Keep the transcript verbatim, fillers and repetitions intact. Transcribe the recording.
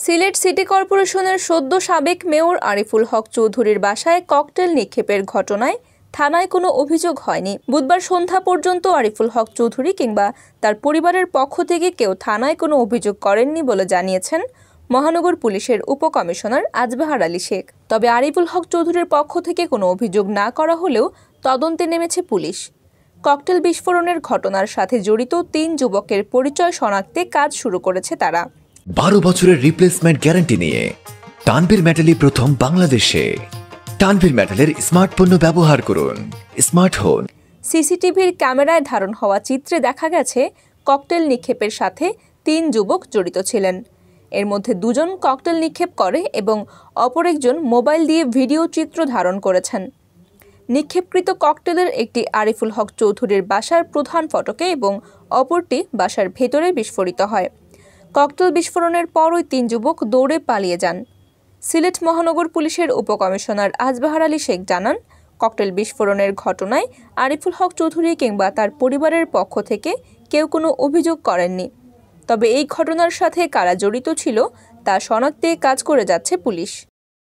Sylhet city কর্পোরেশনের সদ্য সাবেক মেয়র আরিফুল হক চৌধুরীর বাসায় ককটেল নিক্ষেপের ঘটনায় থানায় কোনো অভিযোগ হয়নি। বুধবার সন্ধ্যা পর্যন্ত আরিফুল হক চৌধুরী কিংবা তার পরিবারের পক্ষ থেকে কেউ থানায় কোনো অভিযোগ করেননি বলে জানিয়েছেন মহানগর পুলিশের উপকমিশনার আজবাহার আলী শেখ। তবে আরিফুল হক চৌধুরীর পক্ষ থেকে কোনো অভিযোগ না করা হলেও তদন্তে নেমেছে পুলিশ। ককটেল বিস্ফোরণের ঘটনার সাথে জড়িত তিন যুবকের পরিচয় শনাক্তে কাজ শুরু করেছে তারা। বারো বছরের রিপ্লেসমেন্ট গ্যারান্টি নিয়ে তানভীর মেটালি প্রথম বাংলাদেশে। তানভীর মেটালের স্মার্ট পণ্য ব্যবহার করুন, স্মার্ট হন। সিসিটিভির ক্যামেরায় ধারণ হওয়া চিত্রে দেখা গেছে ককটেল নিক্ষেপের সাথে তিন যুবক জড়িত ছিলেন। এর মধ্যে দুজন ককটেল নিক্ষেপ করে এবং অপর একজন মোবাইল দিয়ে ভিডিও চিত্র ধারণ করেছেন। নিক্ষেপকৃত ককটেলের একটি আরিফুল হক চৌধুরীর বাসার প্রধান ফটকে এবং অপরটি বাসার ভেতরে বিস্ফোরিত হয়। ককটেল বিস্ফোরণের পর ওই তিন যুবক দৌড়ে পালিয়ে যান। সিলেট মহানগর পুলিশের উপকমিশনার আজবাহার আলী শেখ জানান, ককটেল বিস্ফোরণের ঘটনায় আরিফুল হক চৌধুরী কিংবা তার পরিবারের পক্ষ থেকে কেউ কোনো অভিযোগ করেননি। তবে এই ঘটনার সাথে কারা জড়িত ছিল তা শনাক্তে কাজ করে যাচ্ছে পুলিশ।